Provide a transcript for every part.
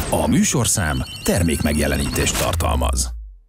A műsorszám termékmegjelenítést tartalmaz.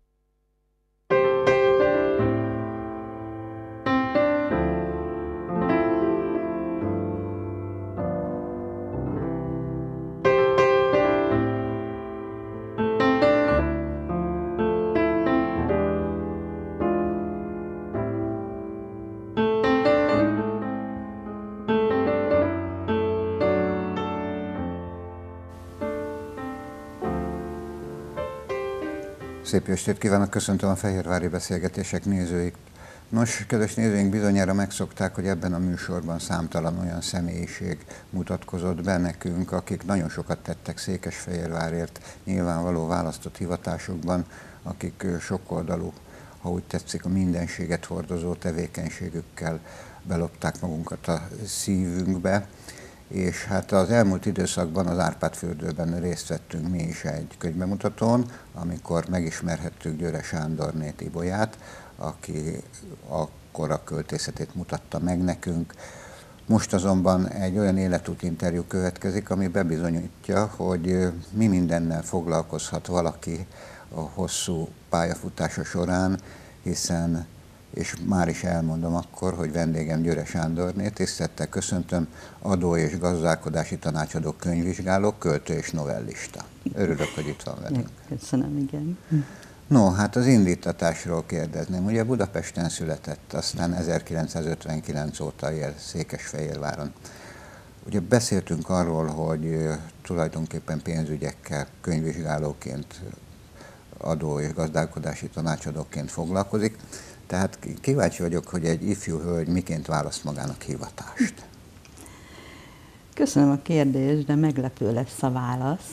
Szép estét kívánok, köszöntöm a Fehérvári Beszélgetések nézőit. Nos, kedves nézőink, bizonyára megszokták, hogy ebben a műsorban számtalan olyan személyiség mutatkozott be nekünk, akik nagyon sokat tettek Székesfehérvárért, nyilvánvaló választott hivatásukban, akik sokoldalú, ha úgy tetszik, a mindenséget hordozó tevékenységükkel belopták magunkat a szívünkbe. És hát az elmúlt időszakban az Árpád-fürdőben részt vettünk mi is egy könyvbemutatón, amikor megismerhettük Győre Sándornét Ibolyát, aki akkor a költészetét mutatta meg nekünk. Most azonban egy olyan életútinterjú következik, ami bebizonyítja, hogy mi mindennel foglalkozhat valaki a hosszú pályafutása során, hiszen, és már is elmondom akkor, hogy vendégem Győre Sándorné, tisztelettel köszöntöm, adó- és gazdálkodási tanácsadó, könyvvizsgáló, költő és novellista. Örülök, hogy itt van velünk. Köszönöm, igen. No, hát az indítatásról kérdezném. Ugye Budapesten született, aztán 1959 óta él Székesfehérváron. Ugye beszéltünk arról, hogy tulajdonképpen pénzügyekkel könyvvizsgálóként, adó- és gazdálkodási tanácsadóként foglalkozik. Tehát kíváncsi vagyok, hogy egy ifjú hölgy miként választ magának hivatást. Köszönöm a kérdést, de meglepő lesz a válasz.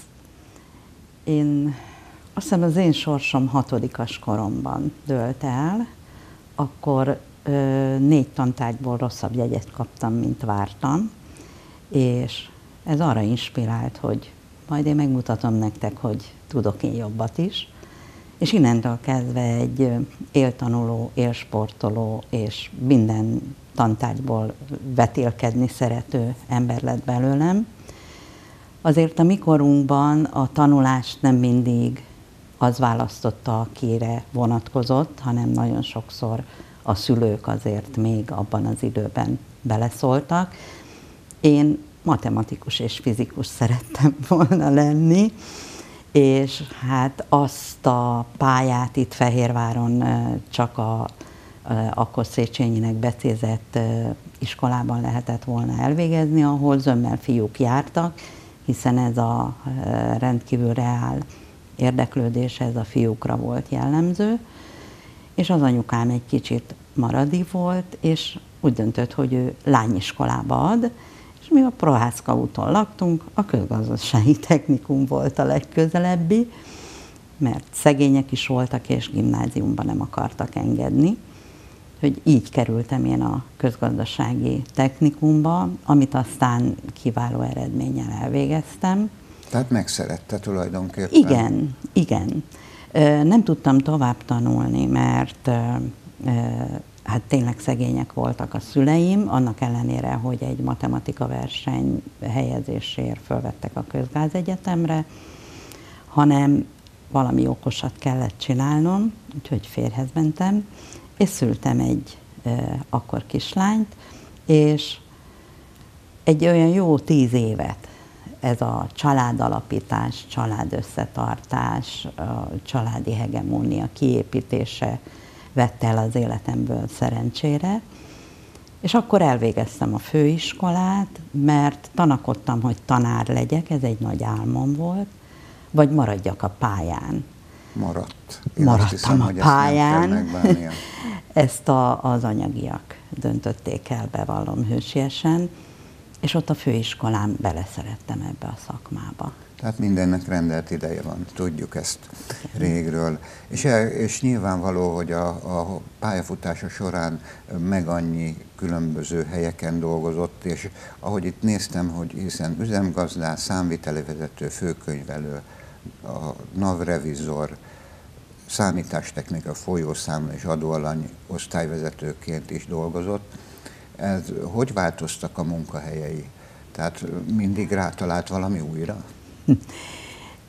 Azt hiszem az én sorsom 6-as koromban dőlt el, akkor 4 tantárgyból rosszabb jegyet kaptam, mint vártam, és ez arra inspirált, hogy majd én megmutatom nektek, hogy tudok én jobbat is. És innentől kezdve egy éltanuló, élsportoló és minden tantárgyból vetélkedni szerető ember lett belőlem. Azért a mi korunkban a tanulást nem mindig az választotta, akire vonatkozott, hanem nagyon sokszor a szülők azért még abban az időben beleszóltak. Én matematikus és fizikus szerettem volna lenni, és hát azt a pályát itt Fehérváron csak akkor Széchenyinek becézett iskolában lehetett volna elvégezni, ahol zömmel fiúk jártak, hiszen ez a rendkívül reál érdeklődés, ez a fiúkra volt jellemző, és az anyukám egy kicsit maradi volt, és úgy döntött, hogy ő lányiskolába ad, és mi a Prohászka úton laktunk, a közgazdasági technikum volt a legközelebbi, mert szegények is voltak, és gimnáziumban nem akartak engedni. Hogy így kerültem én a közgazdasági technikumba, amit aztán kiváló eredménnyel elvégeztem. Tehát megszerette tulajdonképpen? Igen, igen. Nem tudtam tovább tanulni, mert hát tényleg szegények voltak a szüleim, annak ellenére, hogy egy matematika verseny helyezésért fölvettek a Közgázegyetemre, hanem valami okosat kellett csinálnom, úgyhogy férjhez mentem, és szültem egy akkor kislányt, és egy olyan jó 10 évet ez a családalapítás, családösszetartás, a családi hegemónia kiépítése vette el az életemből szerencsére, és akkor elvégeztem a főiskolát, mert tanakodtam, hogy tanár legyek, ez egy nagy álmom volt, vagy maradjak a pályán. Maradtam a pályán. Ezt az anyagiak döntötték el, bevallom hősiesen, és ott a főiskolán beleszerettem ebbe a szakmába. Tehát mindennek rendelt ideje van, tudjuk ezt régről. És nyilvánvaló, hogy a pályafutása során meg annyi különböző helyeken dolgozott, és ahogy itt néztem, hogy hiszen üzemgazdász, számvitelivezető, főkönyvelő, a NAV-revizor, számítástechnika, folyószámla és adóalany osztályvezetőként is dolgozott. Hogy változtak a munkahelyei? Tehát mindig rátalált valami újra?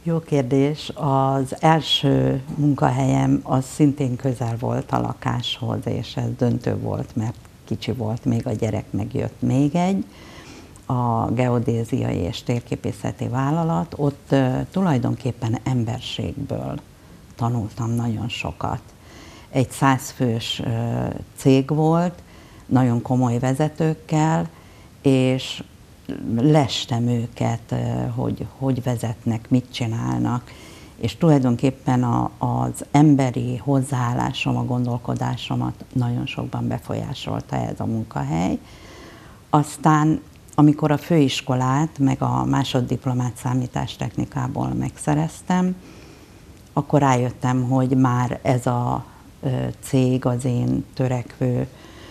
Jó kérdés. Az első munkahelyem az szintén közel volt a lakáshoz, és ez döntő volt, mert kicsi volt még a gyerek, megjött még egy, a geodéziai és térképészeti vállalat. Ott tulajdonképpen emberségből tanultam nagyon sokat. Egy 100 fős cég volt, nagyon komoly vezetőkkel, és lestem őket, hogy vezetnek, mit csinálnak, és tulajdonképpen az emberi hozzáállásom, a gondolkodásomat nagyon sokban befolyásolta ez a munkahely. Aztán, amikor a főiskolát, meg a másoddiplomát számítástechnikából megszereztem, akkor rájöttem, hogy már ez a cég az én törekvő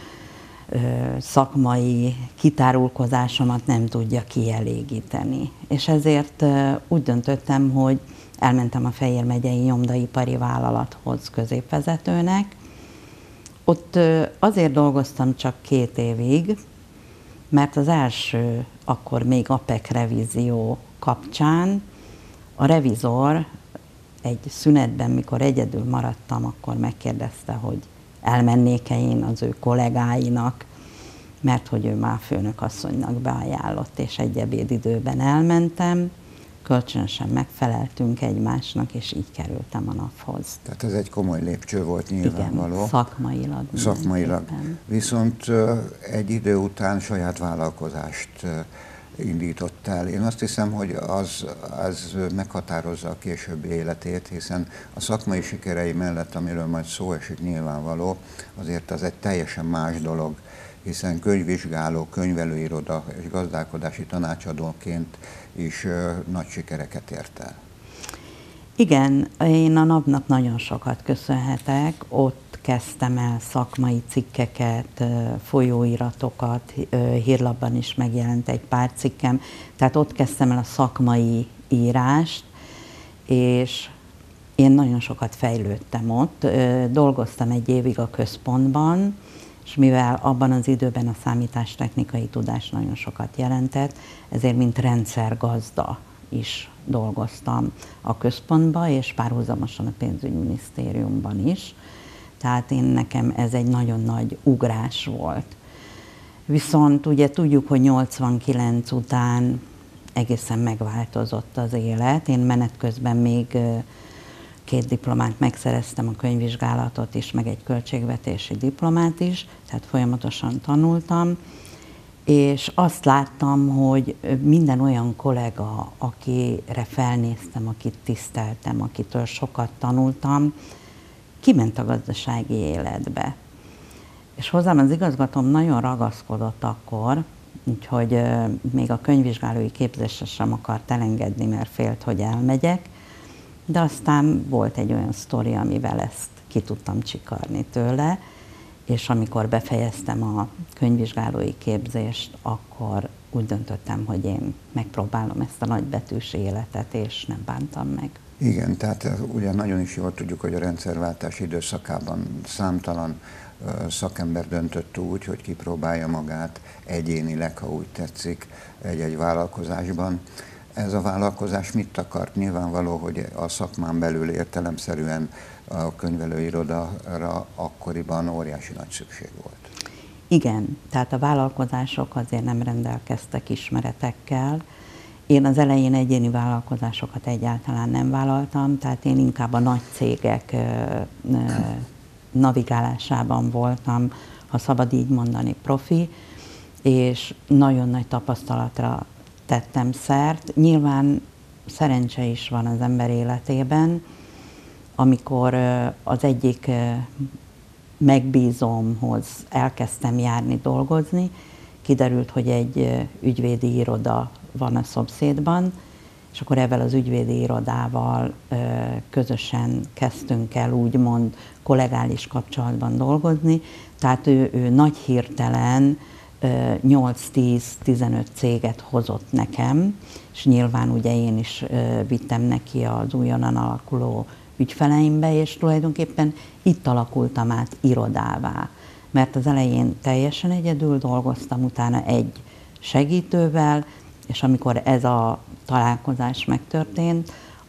szakmai kitárulkozásomat nem tudja kielégíteni. És ezért úgy döntöttem, hogy elmentem a Fejér megyei nyomdaipari vállalathoz középvezetőnek. Ott azért dolgoztam csak 2 évig, mert az első, akkor még APEC revízió kapcsán a revizor egy szünetben, mikor egyedül maradtam, akkor megkérdezte, hogy elmennék-e én az ő kollégáinak, mert hogy ő már főnökasszonynak beajánlott, és egy ebédidőben elmentem, kölcsönösen megfeleltünk egymásnak, és így kerültem a NAV-hoz. Tehát ez egy komoly lépcső volt nyilvánvaló. Igen, szakmailag. Szakmailag. Viszont egy idő után saját vállalkozást indított el. Én azt hiszem, hogy az meghatározza a későbbi életét, hiszen a szakmai sikerei mellett, amiről majd szó esik nyilvánvaló, azért az egy teljesen más dolog, hiszen könyvvizsgáló, könyvelőiroda és gazdálkodási tanácsadóként is nagy sikereket ért el. Igen, én a NAV-nak nagyon sokat köszönhetek. Ott kezdtem el szakmai cikkeket, folyóiratokat, hírlapban is megjelent egy pár cikkem, tehát ott kezdtem el a szakmai írást, és én nagyon sokat fejlődtem ott. Dolgoztam 1 évig a központban, és mivel abban az időben a számítástechnikai tudás nagyon sokat jelentett, ezért mint rendszergazda is dolgoztam a központban, és párhuzamosan a pénzügyminisztériumban is. Tehát nekem ez egy nagyon nagy ugrás volt. Viszont ugye tudjuk, hogy 89 után egészen megváltozott az élet. Én menet közben még 2 diplomát megszereztem, a könyvvizsgálatot is, meg egy költségvetési diplomát is, tehát folyamatosan tanultam, és azt láttam, hogy minden olyan kollega, akire felnéztem, akit tiszteltem, akitől sokat tanultam, kiment a gazdasági életbe. És hozzám az igazgatóm nagyon ragaszkodott akkor, úgyhogy még a könyvvizsgálói képzésre sem akart elengedni, mert félt, hogy elmegyek, de aztán volt egy olyan sztori, amivel ezt ki tudtam csikarni tőle, és amikor befejeztem a könyvvizsgálói képzést, akkor úgy döntöttem, hogy én megpróbálom ezt a nagybetűs életet, és nem bántam meg. Igen, tehát ugye nagyon is jól tudjuk, hogy a rendszerváltás időszakában számtalan szakember döntött úgy, hogy kipróbálja magát egyénileg, ha úgy tetszik, egy-egy vállalkozásban. Ez a vállalkozás mit akart? Nyilvánvaló, hogy a szakmán belül értelemszerűen a könyvelőirodára akkoriban óriási nagy szükség volt. Igen, tehát a vállalkozások azért nem rendelkeztek ismeretekkel. Én az elején egyéni vállalkozásokat egyáltalán nem vállaltam, tehát én inkább a nagy cégek navigálásában voltam, ha szabad így mondani, profi, és nagyon nagy tapasztalatra tettem szert. Nyilván szerencse is van az ember életében, amikor az egyik megbízómhoz elkezdtem járni dolgozni, kiderült, hogy egy ügyvédi iroda van a szomszédban, és akkor ezzel az ügyvédi irodával közösen kezdtünk el úgymond kollegális kapcsolatban dolgozni, tehát ő nagy hirtelen 8-10-15 céget hozott nekem, és nyilván ugye én is vittem neki az újonnan alakuló ügyfeleimbe, és tulajdonképpen itt alakultam át irodává. Mert az elején teljesen egyedül dolgoztam, utána egy segítővel, és amikor ez a találkozás megtörtént,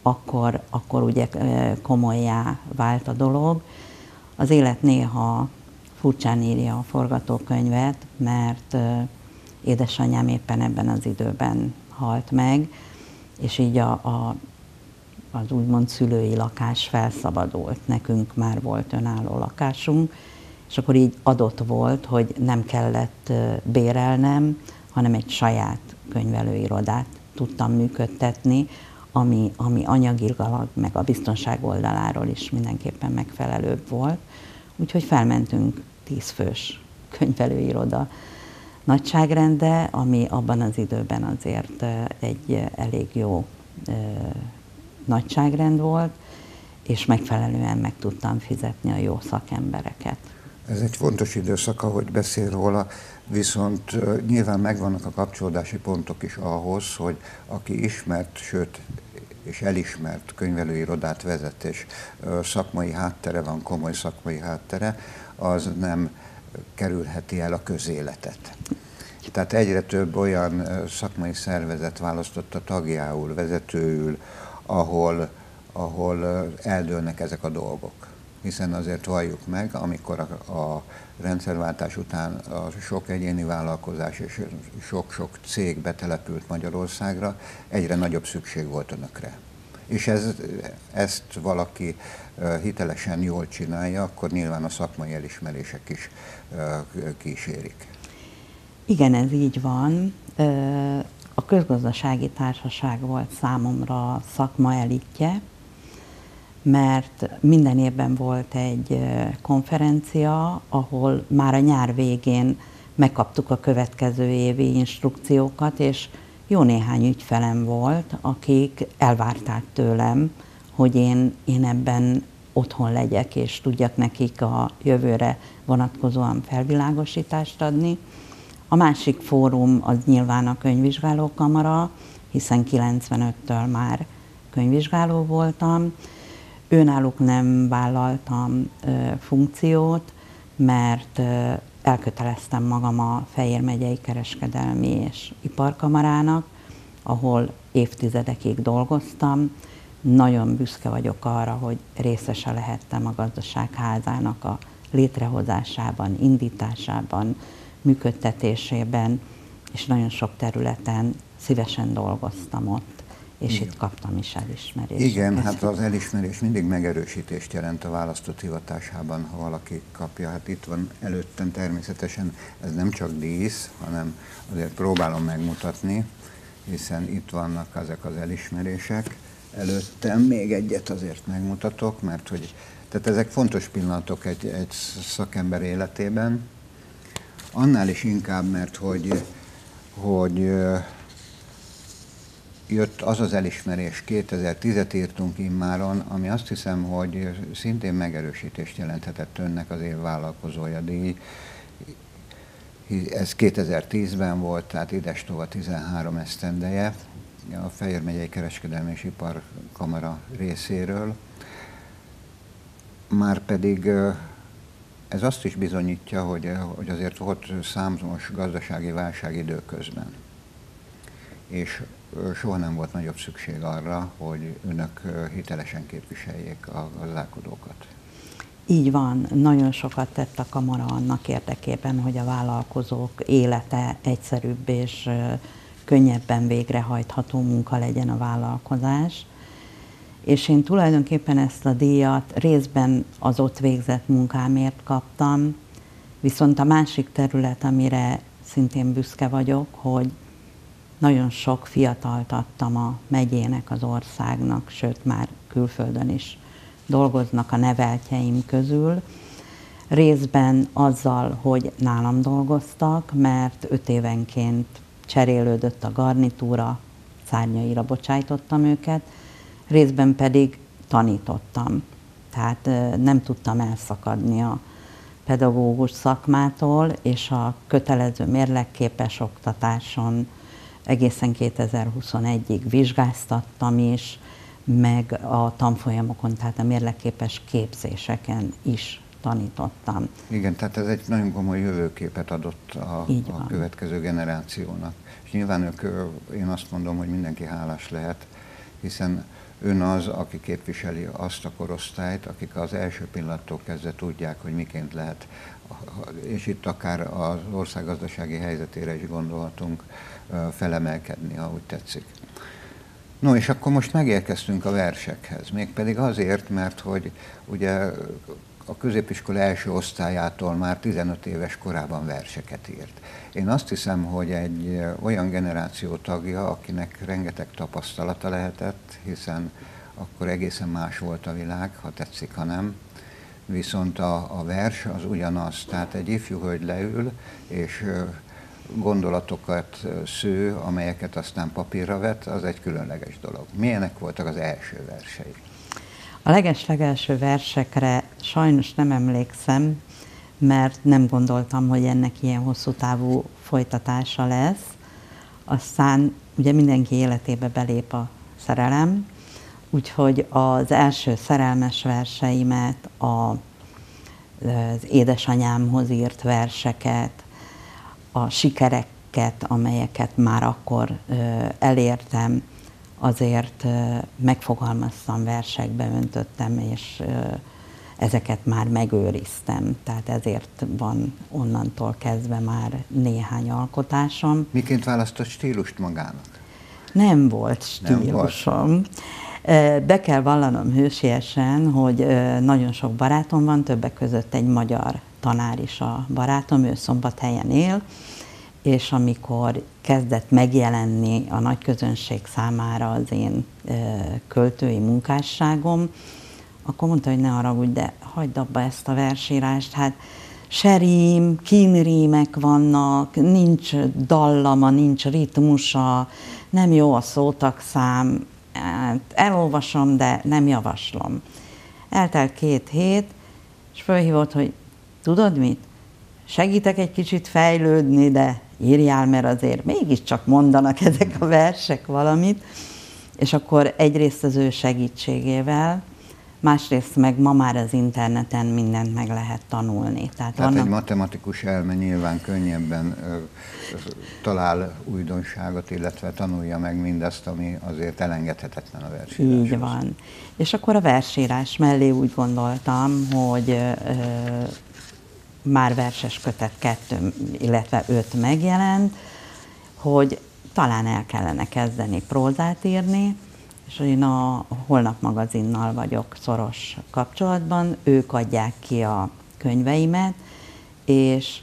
akkor ugye komollyá vált a dolog. Az élet néha furcsán írja a forgatókönyvet, mert édesanyám éppen ebben az időben halt meg, és így az úgymond szülői lakás felszabadult. Nekünk már volt önálló lakásunk, és akkor így adott volt, hogy nem kellett bérelnem, hanem egy saját könyvelőirodát tudtam működtetni, ami anyagilag, meg a biztonság oldaláról is mindenképpen megfelelőbb volt. Úgyhogy felmentünk 10 fős könyvelőiroda nagyságrendre, ami abban az időben azért egy elég jó nagyságrend volt, és megfelelően meg tudtam fizetni a jó szakembereket. Ez egy fontos időszak, ahogy beszél róla, viszont nyilván megvannak a kapcsolódási pontok is ahhoz, hogy aki ismert, sőt, és elismert könyvelőirodát vezet, és szakmai háttere van, komoly szakmai háttere, az nem kerülheti el a közéletet. Tehát egyre több olyan szakmai szervezet választotta tagjául, vezetőül, ahol eldőlnek ezek a dolgok. Hiszen azért valljuk meg, amikor a rendszerváltás után a sok egyéni vállalkozás és sok-sok cég betelepült Magyarországra, egyre nagyobb szükség volt önökre. És ezt valaki hitelesen jól csinálja, akkor nyilván a szakmai elismerések is kísérik. Igen, ez így van. A Közgazdasági Társaság volt számomra szakma elitje, mert minden évben volt egy konferencia, ahol már a nyár végén megkaptuk a következő évi instrukciókat, és jó néhány ügyfelem volt, akik elvárták tőlem, hogy én ebben otthon legyek, és tudjak nekik a jövőre vonatkozóan felvilágosítást adni. A másik fórum az nyilván a könyvvizsgálókamara, hiszen 95-től már könyvvizsgáló voltam. Őnáluk nem vállaltam funkciót, mert elköteleztem magam a Fejér megyei Kereskedelmi és Iparkamarának, ahol évtizedekig dolgoztam. Nagyon büszke vagyok arra, hogy részese lehettem a Gazdaságházának a létrehozásában, indításában, működtetésében, és nagyon sok területen szívesen dolgoztam ott, és itt kaptam is elismerést. Igen, hát az elismerés mindig megerősítést jelent a választott hivatásában, ha valaki kapja. Hát itt van előttem természetesen, ez nem csak dísz, hanem azért próbálom megmutatni, hiszen itt vannak ezek az elismerések. Előttem még egyet azért megmutatok, mert hogy, tehát ezek fontos pillanatok egy szakember életében, annál is inkább, mert hogy jött az az elismerés, 2010-et írtunk immáron, ami azt hiszem, hogy szintén megerősítést jelenthetett önnek az év vállalkozója díj. Ez 2010-ben volt, tehát idestova 13 esztendeje, a Fejér megyei Kereskedelmi és Iparkamara részéről. Márpedig ez azt is bizonyítja, hogy azért volt számos gazdasági válság időközben. És soha nem volt nagyobb szükség arra, hogy önök hitelesen képviseljék a gazdálkodókat. Így van, nagyon sokat tett a kamara annak érdekében, hogy a vállalkozók élete egyszerűbb és könnyebben végrehajtható munka legyen a vállalkozás. És én tulajdonképpen ezt a díjat részben az ott végzett munkámért kaptam, viszont a másik terület, amire szintén büszke vagyok, hogy nagyon sok fiatalt adtam a megyének, az országnak, sőt már külföldön is dolgoznak a neveltjeim közül. Részben azzal, hogy nálam dolgoztak, mert 5 évenként cserélődött a garnitúra, szárnyaira bocsájtottam őket, részben pedig tanítottam. Tehát nem tudtam elszakadni a pedagógus szakmától, és a kötelező mérlekképes oktatáson egészen 2021-ig vizsgáztattam is, meg a tanfolyamokon, tehát a mérlekképes képzéseken is tanítottam. Igen, tehát ez egy nagyon komoly jövőképet adott a következő generációnak. És nyilván én azt mondom, hogy mindenki hálás lehet, hiszen ön az, aki képviseli azt a korosztályt, akik az első pillanattól kezdve tudják, hogy miként lehet, és itt akár az ország gazdasági helyzetére is gondolhatunk, felemelkedni, ahogy tetszik. No, és akkor most megérkeztünk a versekhez, mégpedig azért, mert hogy ugye a középiskola első osztályától már 15 éves korában verseket írt. Én azt hiszem, hogy egy olyan generáció tagja, akinek rengeteg tapasztalata lehetett, hiszen akkor egészen más volt a világ, ha tetszik, ha nem. Viszont a vers az ugyanaz, tehát egy ifjú hölgy leül, és gondolatokat sző, amelyeket aztán papírra vet, az egy különleges dolog. Milyenek voltak az első versei? A legeslegelső versekre sajnos nem emlékszem, mert nem gondoltam, hogy ennek ilyen hosszú távú folytatása lesz. Aztán ugye mindenki életébe belép a szerelem, úgyhogy az első szerelmes verseimet, az édesanyámhoz írt verseket, a sikereket, amelyeket már akkor elértem, azért megfogalmaztam, versekbe öntöttem, és ezeket már megőriztem. Tehát ezért van onnantól kezdve már néhány alkotásom. Miként választott stílust magának? Nem volt stílusom. Be kell vallanom hősiesen, hogy nagyon sok barátom van, többek között egy magyar tanár is a barátom, ő Szombathelyen él, és amikor kezdett megjelenni a nagy közönség számára az én költői munkásságom, akkor mondta, hogy ne haragudj, de hagyd abba ezt a versírást, hát se rím, kínrímek vannak, nincs dallama, nincs ritmusa, nem jó a szótagszám, hát elolvasom, de nem javaslom. Eltelt 2 hét, és fölhívott, hogy tudod mit? Segítek egy kicsit fejlődni, de írjál, mert azért mégiscsak mondanak ezek a versek valamit. És akkor egyrészt az ő segítségével, másrészt meg ma már az interneten mindent meg lehet tanulni. Tehát egy matematikus elme nyilván könnyebben talál újdonságot, illetve tanulja meg mindazt, ami azért elengedhetetlen a versíráshoz. Így van. És akkor a versírás mellé úgy gondoltam, hogy már verses kötet 2, illetve 5 megjelent, hogy talán el kellene kezdeni prózát írni, és én a Holnap magazinnal vagyok szoros kapcsolatban, ők adják ki a könyveimet, és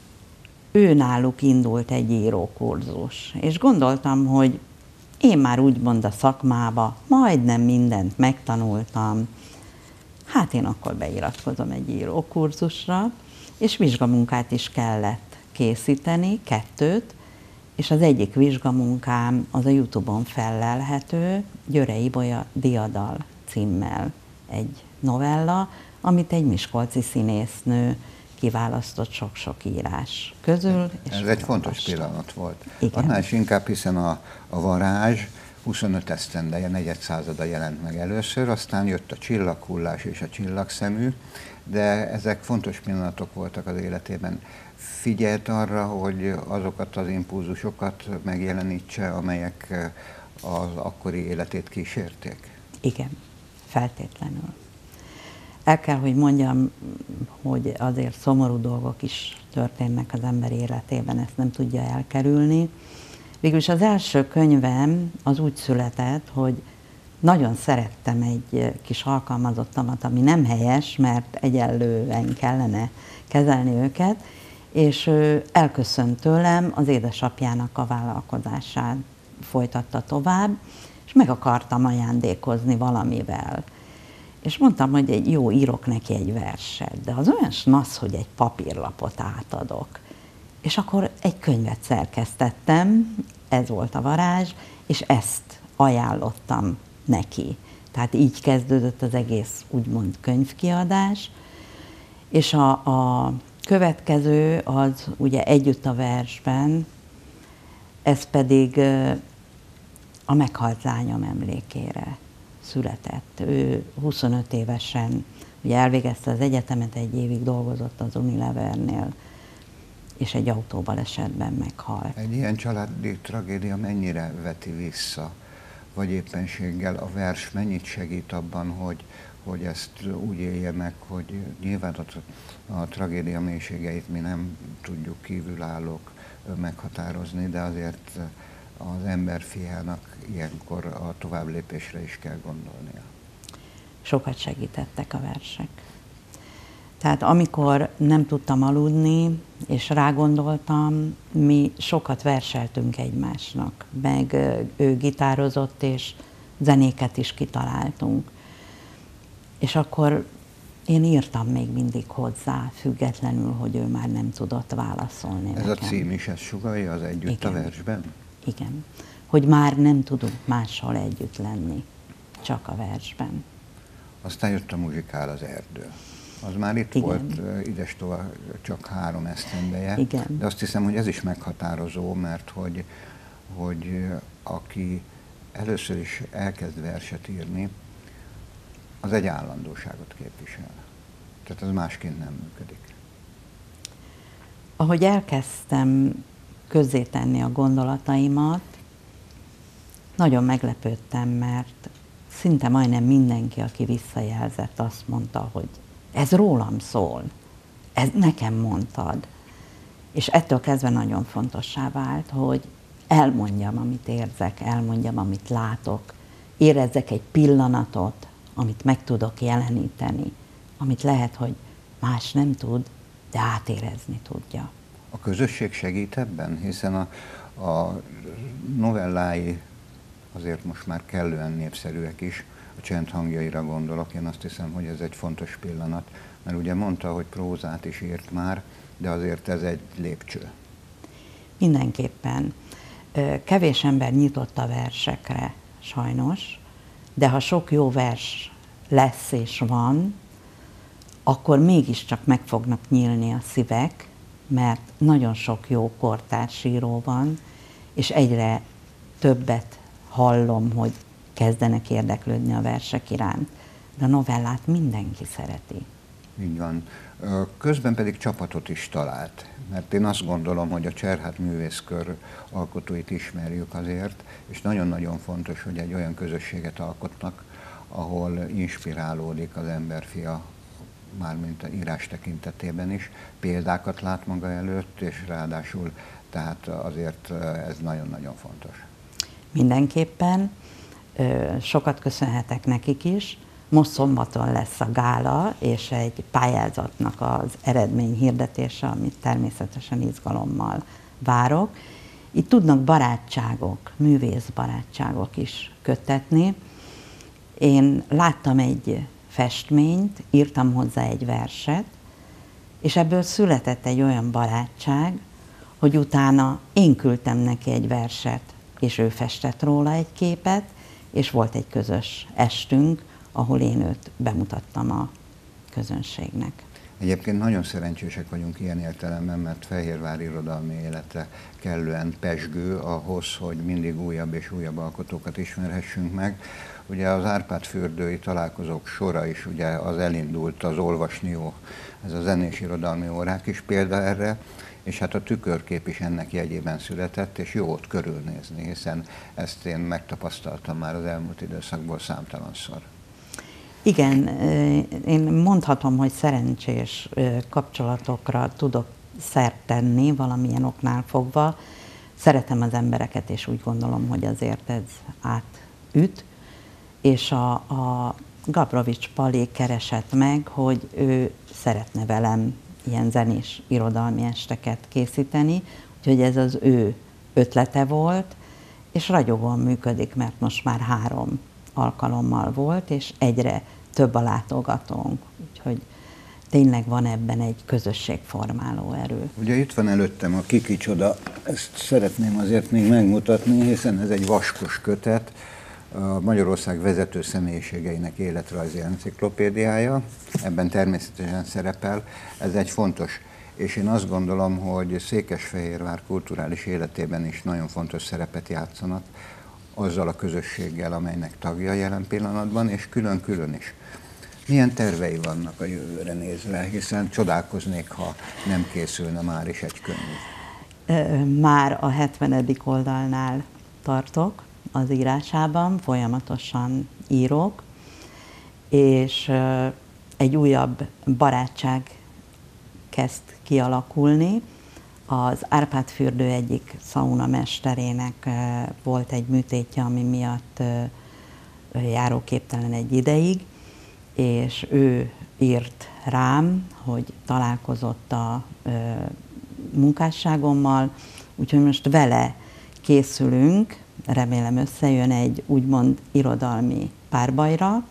náluk indult egy írókurzus. És gondoltam, hogy én már úgymond a szakmába majdnem mindent megtanultam, hát én akkor beiratkozom egy írókurzusra, és vizsgamunkát is kellett készíteni, 2, és az egyik vizsgamunkám az a YouTube-on fellelhető, Györe Ibolya Diadal címmel egy novella, amit egy miskolci színésznő kiválasztott sok-sok írás közül. Ez egy fontos pillanat volt. Igen. Annál is inkább, hiszen a Varázs 25 esztendeje, negyedszázada jelent meg először, aztán jött a Csillaghullás és a Csillagszemű, de ezek fontos pillanatok voltak az életében. Figyelt arra, hogy azokat az impulzusokat megjelenítse, amelyek az akkori életét kísérték? Igen, feltétlenül. El kell, hogy mondjam, hogy azért szomorú dolgok is történnek az ember életében, ezt nem tudja elkerülni. Végülis az első könyvem az úgy született, hogy nagyon szerettem egy kis alkalmazottamat, ami nem helyes, mert egyenlően kellene kezelni őket, és ő elköszönt tőlem, az édesapjának a vállalkozását folytatta tovább, és meg akartam ajándékozni valamivel. És mondtam, hogy írok neki egy verset, de az olyan snasz, hogy egy papírlapot átadok. És akkor egy könyvet szerkesztettem, ez volt a Varázs, és ezt ajánlottam neki. Tehát így kezdődött az egész úgymond könyvkiadás, és a következő az ugye Együtt a versben, ez pedig a meghalt lányom emlékére született. Ő 25 évesen ugye elvégezte az egyetemet, 1 évig dolgozott az Unilevernél, és egy autóbalesetben meghalt. Egy ilyen családi tragédia mennyire veti vissza vagy éppenséggel a vers mennyit segít abban, hogy ezt úgy élje meg, hogy nyilván a tragédia mélységeit mi nem tudjuk kívülállók meghatározni, de azért az emberfiának ilyenkor a továbblépésre is kell gondolnia. Sokat segítettek a versek. Tehát amikor nem tudtam aludni, és rágondoltam, mi sokat verseltünk egymásnak, meg ő gitározott, és zenéket is kitaláltunk. És akkor én írtam még mindig hozzá, függetlenül, hogy ő már nem tudott válaszolni Ez nekem. a cím is ezt sugallja az együtt. Igen. A versben? Igen. Hogy már nem tudunk máshol együtt lenni, csak a versben. Aztán jött a Muzsikál az erdő. Az már itt igen. volt idestova csak 3 esztendeje, igen. De azt hiszem, hogy ez is meghatározó, mert hogy aki először is elkezd verset írni, az egy állandóságot képvisel. Tehát az másként nem működik. Ahogy elkezdtem közzétenni a gondolataimat, nagyon meglepődtem, mert szinte majdnem mindenki, aki visszajelzett, azt mondta, hogy ez rólam szól, ez nekem mondtad. És ettől kezdve nagyon fontossá vált, hogy elmondjam, amit érzek, elmondjam, amit látok, érezzek egy pillanatot, amit meg tudok jeleníteni, amit lehet, hogy más nem tud, de átérezni tudja. A közösség segít ebben, hiszen a novellái azért most már kellően népszerűek is, a csend hangjaira gondolok, én azt hiszem, hogy ez egy fontos pillanat, mert ugye mondta, hogy prózát is írt már, de azért ez egy lépcső. Mindenképpen. Kevés ember nyitott a versekre, sajnos, de ha sok jó vers lesz és van, akkor mégiscsak meg fognak nyílni a szívek, mert nagyon sok jó kortárs író van, és egyre többet hallom, hogy kezdenek érdeklődni a versek iránt. De a novellát mindenki szereti. Így van. Közben pedig csapatot is talált, mert én azt gondolom, hogy a Cserhát Művészkör alkotóit ismerjük azért, és nagyon-nagyon fontos, hogy egy olyan közösséget alkotnak, ahol inspirálódik az emberfia, mármint a írás tekintetében is, példákat lát maga előtt, és ráadásul tehát azért ez nagyon-nagyon fontos. Mindenképpen, sokat köszönhetek nekik is. Most szombaton lesz a gála, és egy pályázatnak az eredmény hirdetése, amit természetesen izgalommal várok. Itt tudnak barátságok, művészbarátságok is köttetni. Én láttam egy festményt, írtam hozzá egy verset, és ebből született egy olyan barátság, hogy utána én küldtem neki egy verset, és ő festett róla egy képet, és volt egy közös estünk, ahol én őt bemutattam a közönségnek. Egyébként nagyon szerencsések vagyunk ilyen értelemben, mert Fehérvár irodalmi élete kellően pezsgő ahhoz, hogy mindig újabb és újabb alkotókat ismerhessünk meg. Ugye az Árpád-fürdői találkozók sora is ugye az elindult, az Olvasni jó, ez a zenés irodalmi órák is példa erre, és hát a Tükörkép is ennek jegyében született, és jó ott körülnézni, hiszen ezt én megtapasztaltam már az elmúlt időszakból számtalanszor. Igen, én mondhatom, hogy szerencsés kapcsolatokra tudok szert tenni valamilyen oknál fogva. Szeretem az embereket, és úgy gondolom, hogy azért ez átüt. És a Gabrovics Pali keresett meg, hogy ő szeretne velem ilyen zenés irodalmi esteket készíteni, úgyhogy ez az ő ötlete volt, és ragyogóan működik, mert most már 3 alkalommal volt, és egyre több a látogatónk, úgyhogy tényleg van ebben egy közösségformáló erő. Ugye itt van előttem a Ki kicsoda, ezt szeretném azért még megmutatni, hiszen ez egy vaskos kötet, a Magyarország vezető személyiségeinek életrajzi enciklopédiája, ebben természetesen szerepel, ez egy fontos, és én azt gondolom, hogy Székesfehérvár kulturális életében is nagyon fontos szerepet játszanak, azzal a közösséggel, amelynek tagja jelen pillanatban, és külön-külön is. Milyen tervei vannak a jövőre nézve, hiszen csodálkoznék, ha nem készülne már is egy könyv. Már a 70. oldalnál tartok, az írásában, folyamatosan írok, és egy újabb barátság kezd kialakulni. Az Árpád-fürdő egyik szaunamesterének volt egy műtétje, ami miatt járóképtelen egy ideig, és ő írt rám, hogy találkozott a munkásságommal, úgyhogy most vele készülünk, remélem összejön egy úgymond irodalmi párbajra.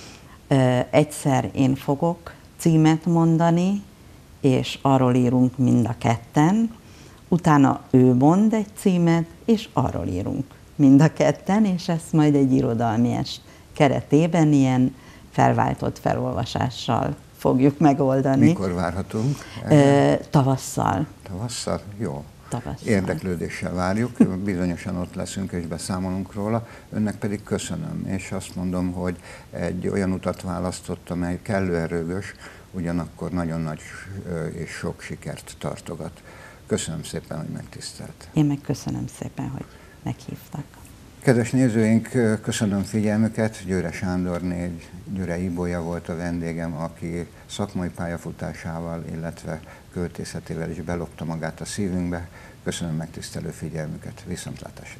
Egyszer én fogok címet mondani, és arról írunk mind a ketten, utána ő mond egy címet, és arról írunk mind a ketten, és ezt majd egy irodalmi est keretében ilyen felváltott felolvasással fogjuk megoldani. Mikor várhatunk? Tavasszal. Tavasszal? Jó. Tavasszal. Érdeklődéssel várjuk, bizonyosan ott leszünk és beszámolunk róla. Önnek pedig köszönöm, és azt mondom, hogy egy olyan utat választott, amely kellően rögös, ugyanakkor nagyon nagy és sok sikert tartogat. Köszönöm szépen, hogy megtisztelt. Én meg köszönöm szépen, hogy meghívtak. Kedves nézőink, köszönöm figyelmüket. Győre Sándorné, Győre Ibolya volt a vendégem, aki szakmai pályafutásával, illetve költészetével is belopta magát a szívünkbe. Köszönöm megtisztelő figyelmüket. Viszontlátásra!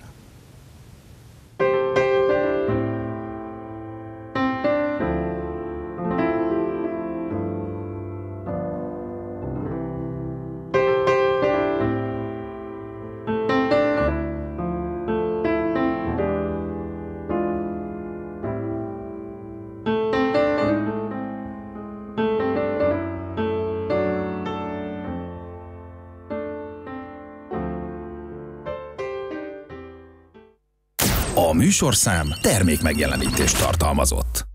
A műsorszám termékmegjelenítést tartalmazott.